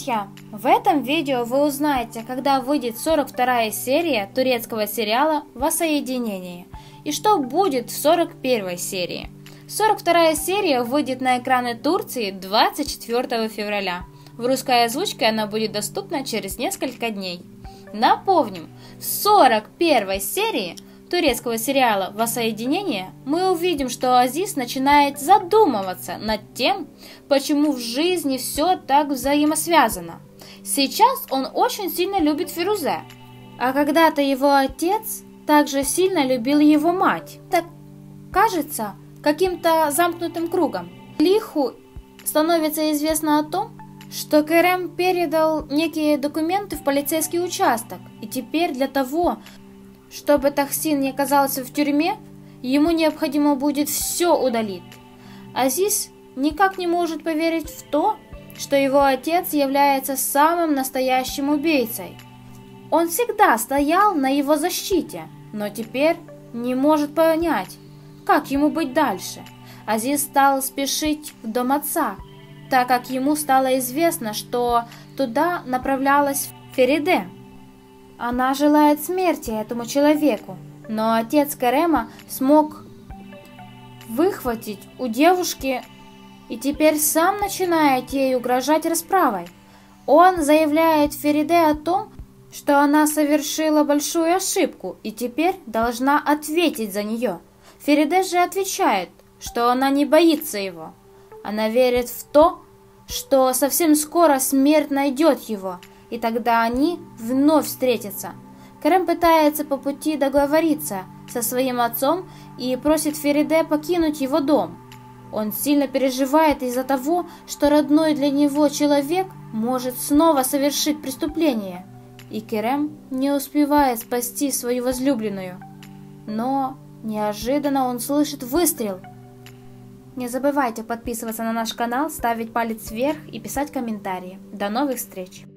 друзья! В этом видео вы узнаете, когда выйдет 42-я серия турецкого сериала «Воссоединение» и что будет в 41-й серии. 42-я серия выйдет на экраны Турции 24 февраля. В русской озвучке она будет доступна через несколько дней. Напомним, в 41-й серии турецкого сериала «Воссоединение» мы увидим, что Азиз начинает задумываться над тем, почему в жизни все так взаимосвязано. Сейчас он очень сильно любит Фирузе, а когда-то его отец также сильно любил его мать. Так кажется каким-то замкнутым кругом. Лиху становится известно о том, что Керем передал некие документы в полицейский участок, и теперь для того, чтобы Тахсин не оказался в тюрьме, ему необходимо будет все удалить. Азиз никак не может поверить в то, что его отец является самым настоящим убийцей. Он всегда стоял на его защите, но теперь не может понять, как ему быть дальше. Азиз стал спешить в дом отца, так как ему стало известно, что туда направлялась Фериде. Она желает смерти этому человеку, но отец Керема смог выхватить у девушки и теперь сам начинает ей угрожать расправой. Он заявляет Фериде о том, что она совершила большую ошибку и теперь должна ответить за нее. Фериде же отвечает, что она не боится его. Она верит в то, что совсем скоро смерть найдет его, и тогда они вновь встретятся. Керем пытается по пути договориться со своим отцом и просит Фериде покинуть его дом. Он сильно переживает из-за того, что родной для него человек может снова совершить преступление, и Керем не успевает спасти свою возлюбленную. Но неожиданно он слышит выстрел. Не забывайте подписываться на наш канал, ставить палец вверх и писать комментарии. До новых встреч!